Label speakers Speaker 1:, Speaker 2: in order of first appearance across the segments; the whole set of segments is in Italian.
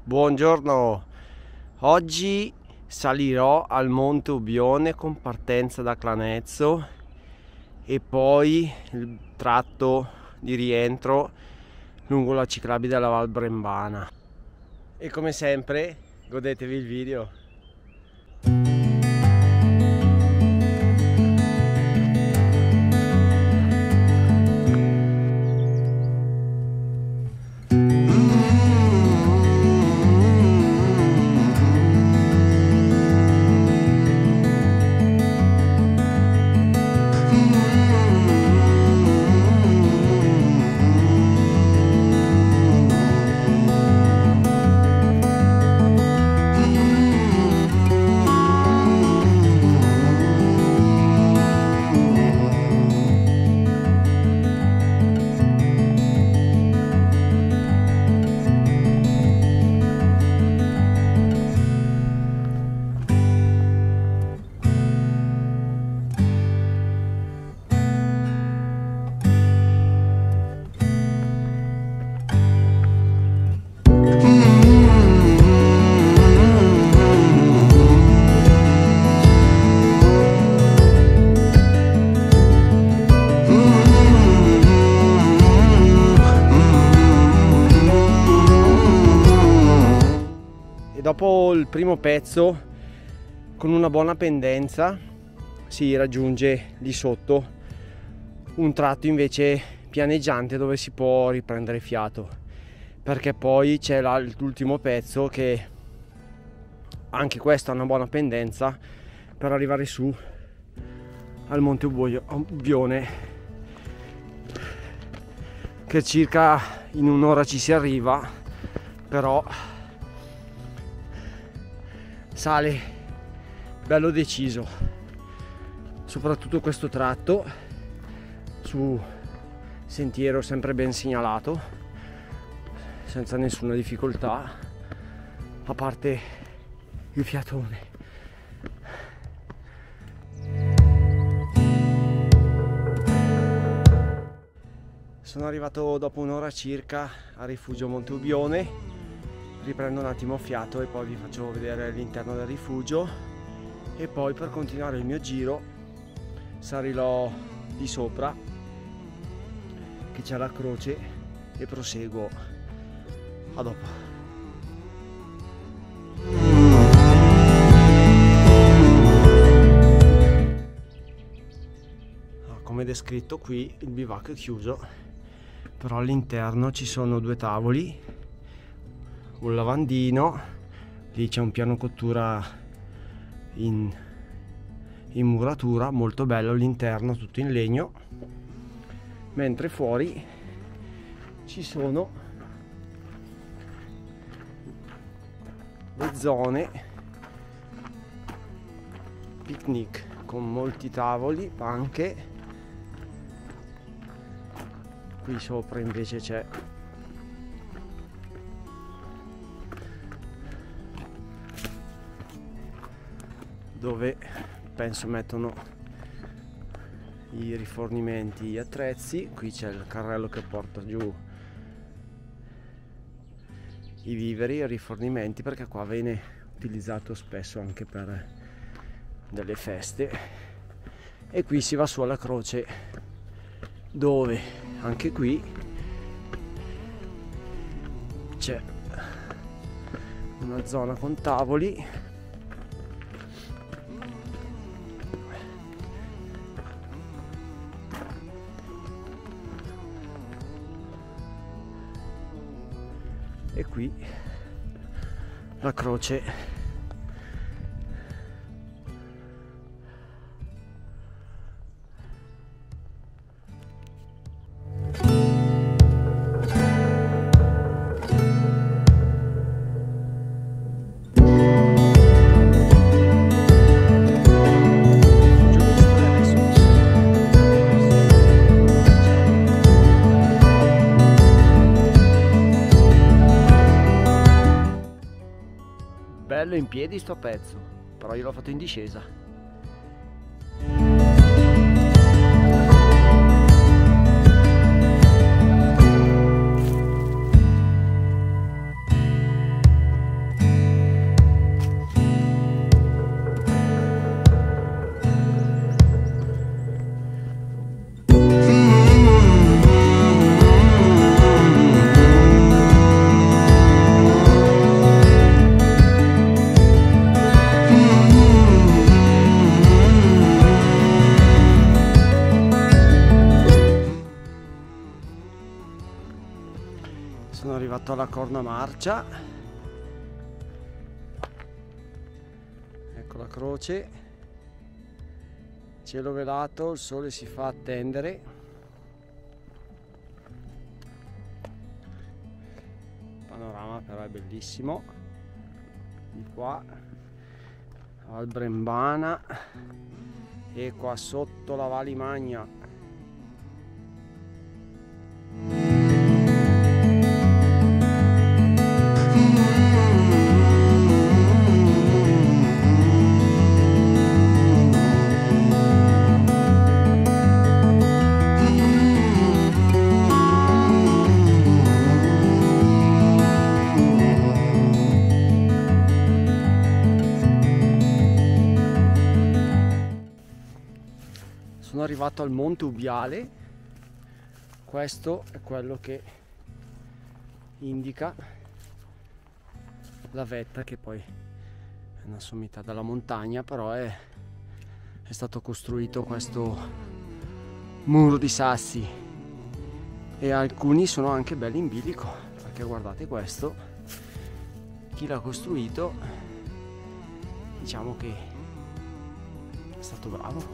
Speaker 1: Buongiorno, oggi salirò al Monte Ubbione con partenza da Clanezzo e poi il tratto di rientro lungo la ciclabile della Val Brembana. E come sempre godetevi il video. E dopo il primo pezzo, con una buona pendenza, si raggiunge lì sotto un tratto invece pianeggiante dove si può riprendere fiato, perché poi c'è l'ultimo pezzo che anche questo ha una buona pendenza per arrivare su al Monte Ubbione, che circa in un'ora ci si arriva, però sale bello deciso, soprattutto questo tratto su sentiero sempre ben segnalato, senza nessuna difficoltà, a parte il fiatone. Sono arrivato dopo un'ora circa al rifugio Monte Ubbione. Riprendo un attimo fiato e poi vi faccio vedere l'interno del rifugio, e poi per continuare il mio giro salirò di sopra che c'è la croce e proseguo. A dopo. Come descritto qui il bivacco è chiuso, però all'interno ci sono due tavoli, un lavandino, lì c'è un piano cottura in muratura molto bello, all'interno tutto in legno, mentre fuori ci sono le zone picnic con molti tavoli, panche. Qui sopra invece c'è dove penso mettono i rifornimenti, gli attrezzi. Qui c'è il carrello che porta giù i viveri e i rifornimenti, perché qua viene utilizzato spesso anche per delle feste. E qui si va su alla croce, dove anche qui c'è una zona con tavoli. E qui la croce. Bello in piedi sto pezzo, però io l'ho fatto in discesa. Sono arrivato alla Corna Marcia, ecco la croce, cielo velato, il sole si fa attendere. Il panorama però è bellissimo, di qua Val Brembana e qua sotto la Valimagna. Sono arrivato al Monte Ubiale, questo è quello che indica la vetta, che poi è una sommità della montagna, però è stato costruito questo muro di sassi e alcuni sono anche belli in bilico, perché guardate questo, chi l'ha costruito diciamo che è stato bravo.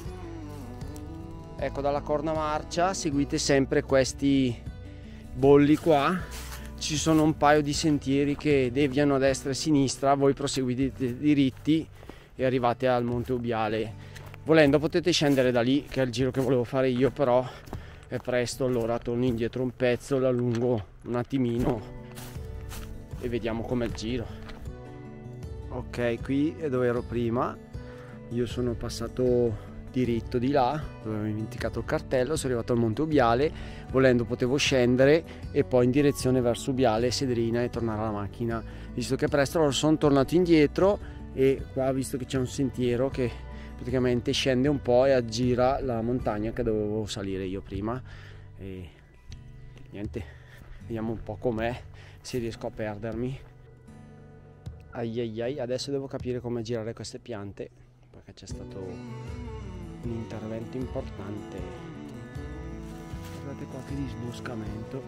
Speaker 1: Ecco, dalla Corna Marcia seguite sempre questi bolli qua, ci sono un paio di sentieri che deviano a destra e a sinistra, voi proseguite diritti e arrivate al Monte Ubiale. Volendo potete scendere da lì, che è il giro che volevo fare io, però è presto, allora torno indietro un pezzo, lo allungo un attimino e vediamo com'è il giro. Ok, qui è dove ero prima, io sono passato diritto di là dove avevo dimenticato il cartello, sono arrivato al Monte Ubiale, volendo potevo scendere e poi in direzione verso Ubiale, Sedrina e tornare alla macchina. Visto che presto allora sono tornato indietro e qua, visto che c'è un sentiero che praticamente scende un po' e aggira la montagna che dovevo salire io prima, e niente, vediamo un po' com'è, se riesco a perdermi. Ai ai ai, adesso devo capire come girare queste piante, perché c'è stato un intervento importante. Guardate qua che disboscamento.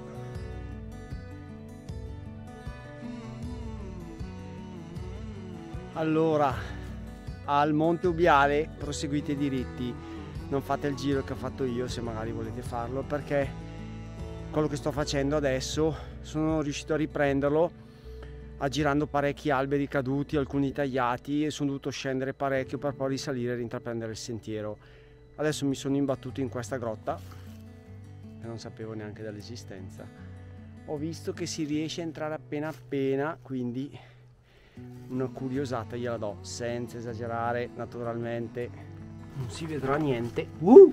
Speaker 1: Allora, al Monte Ubiale proseguite diritti, non fate il giro che ho fatto io se magari volete farlo, perché quello che sto facendo adesso sono riuscito a riprenderlo aggirando parecchi alberi caduti, alcuni tagliati, e sono dovuto scendere parecchio per poi risalire e intraprendere il sentiero. Adesso mi sono imbattuto in questa grotta che non sapevo neanche dell'esistenza. Ho visto che si riesce a entrare appena, quindi una curiosata gliela do, senza esagerare, naturalmente non si vedrà niente.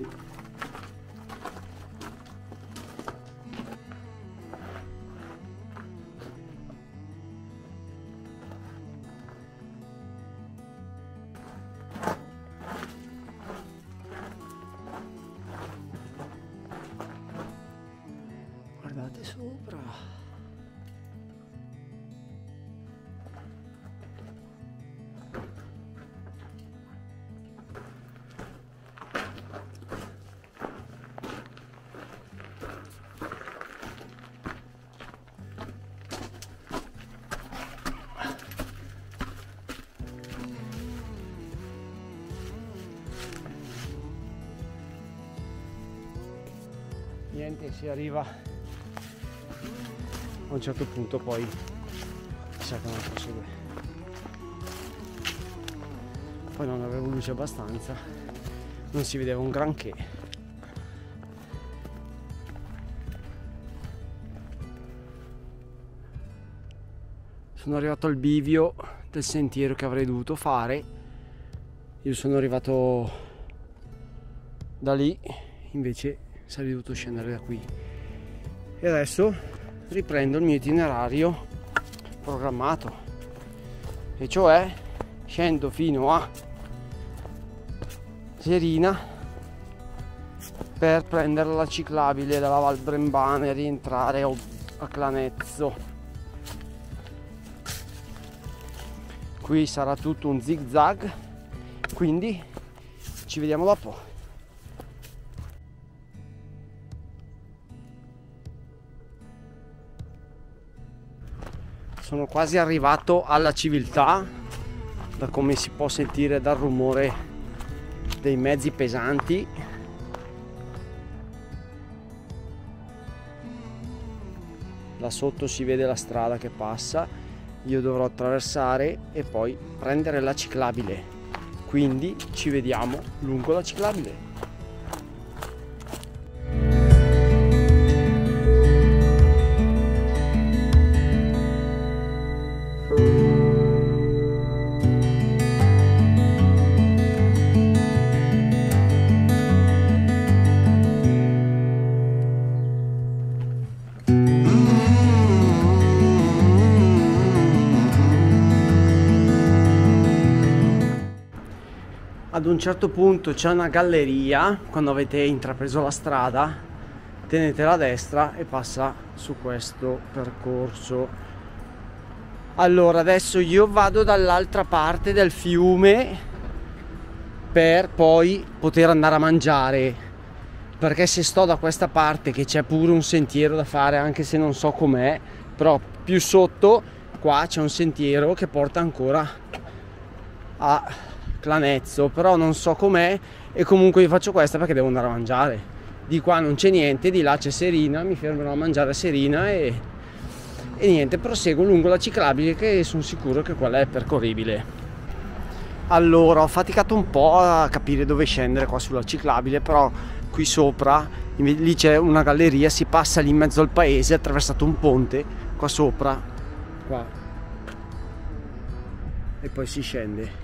Speaker 1: Guardate sopra. Niente, si arriva a un certo punto, poi mi sa che non prosegue. Poi non avevo luce abbastanza, non si vedeva un granché. Sono arrivato al bivio del sentiero che avrei dovuto fare. Io sono arrivato da lì, invece sarei dovuto scendere da qui. E adesso riprendo il mio itinerario programmato, e cioè scendo fino a Serina per prendere la ciclabile dalla Val Brembana e rientrare a Clanezzo. Qui sarà tutto un zig zag, quindi ci vediamo dopo. sono quasi arrivato alla civiltà, da come si può sentire dal rumore dei mezzi pesanti. Là sotto si vede la strada che passa, io dovrò attraversare e poi prendere la ciclabile, quindi ci vediamo lungo la ciclabile. Ad un certo punto c'è una galleria, quando avete intrapreso la strada tenetela a destra e passa su questo percorso. Allora adesso io vado dall'altra parte del fiume per poi poter andare a mangiare, perché se sto da questa parte, che c'è pure un sentiero da fare, anche se non so com'è, però più sotto qua c'è un sentiero che porta ancora a Clanezzo, però non so com'è, e comunque io faccio questa perché devo andare a mangiare. Di qua non c'è niente, di là c'è Serina, mi fermerò a mangiare a Serina e niente, proseguo lungo la ciclabile, che sono sicuro che quella è percorribile. Allora ho faticato un po' a capire dove scendere qua sulla ciclabile, però qui sopra lì c'è una galleria, si passa lì in mezzo al paese, attraversato un ponte qua sopra, qua, e poi si scende.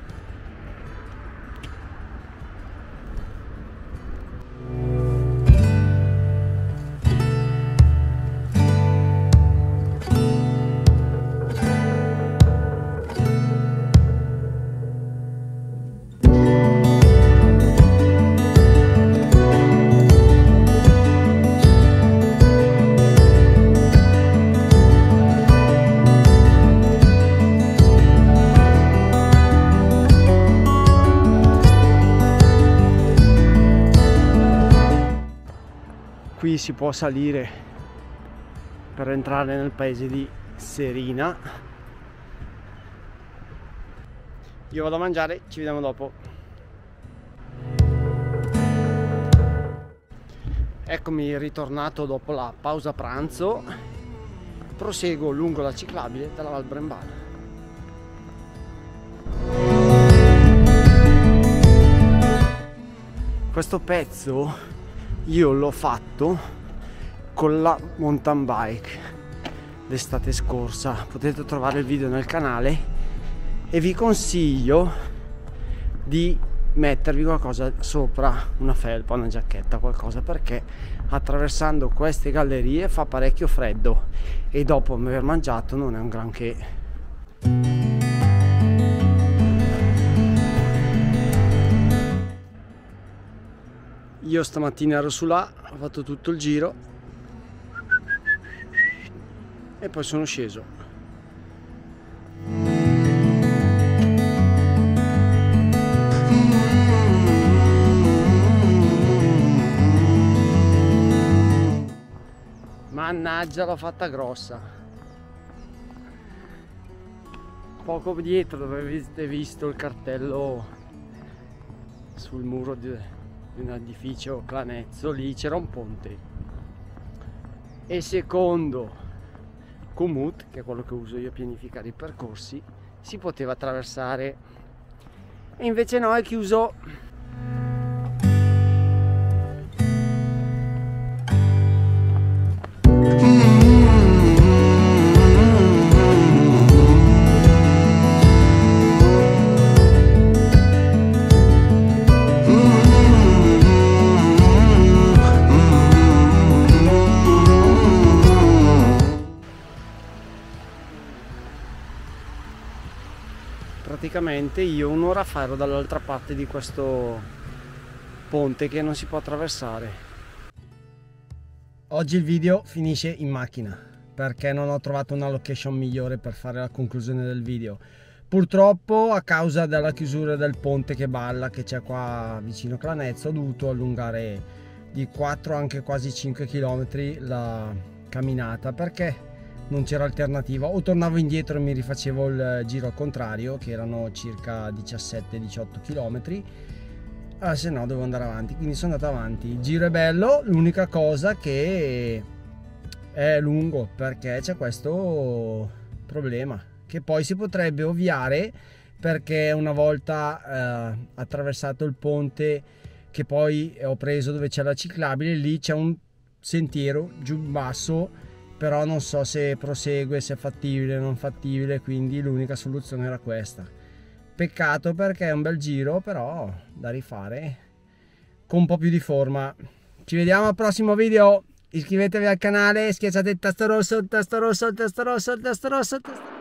Speaker 1: Qui si può salire per entrare nel paese di Serina. Io vado a mangiare, ci vediamo dopo. Eccomi ritornato dopo la pausa pranzo. Proseguo lungo la ciclabile della Val Brembana. Questo pezzo io l'ho fatto con la mountain bike l'estate scorsa, potete trovare il video nel canale, e vi consiglio di mettervi qualcosa sopra, una felpa, una giacchetta, qualcosa, perché attraversando queste gallerie fa parecchio freddo e dopo aver mangiato non è un granché. Io stamattina ero su là, ho fatto tutto il giro e poi sono sceso. Mannaggia, l'ho fatta grossa. Poco dietro dove avete visto il cartello sul muro di un edificio Clanezzo, lì c'era un ponte, e secondo Komoot, che è quello che uso io a pianificare i percorsi, si poteva attraversare, e invece no, è chiuso. Praticamente io un'ora fa ero dall'altra parte di questo ponte che non si può attraversare. Oggi il video finisce in macchina perché non ho trovato una location migliore per fare la conclusione del video. Purtroppo, a causa della chiusura del ponte che balla, che c'è qua vicino a Clanezzo, ho dovuto allungare di 4, anche quasi 5 km la camminata, perché non c'era alternativa, o tornavo indietro e mi rifacevo il giro al contrario, che erano circa 17-18 km, se no dovevo andare avanti, quindi sono andato avanti. Il giro è bello, l'unica cosa che è lungo, perché c'è questo problema che poi si potrebbe ovviare, perché una volta attraversato il ponte, che poi ho preso dove c'è la ciclabile, lì c'è un sentiero giù in basso, però non so se prosegue, se è fattibile o non fattibile, quindi l'unica soluzione era questa. Peccato, perché è un bel giro, però da rifare con un po' più di forma. Ci vediamo al prossimo video, iscrivetevi al canale, schiacciate il tasto rosso, il tasto rosso, il tasto rosso, il tasto rosso, il tasto rosso.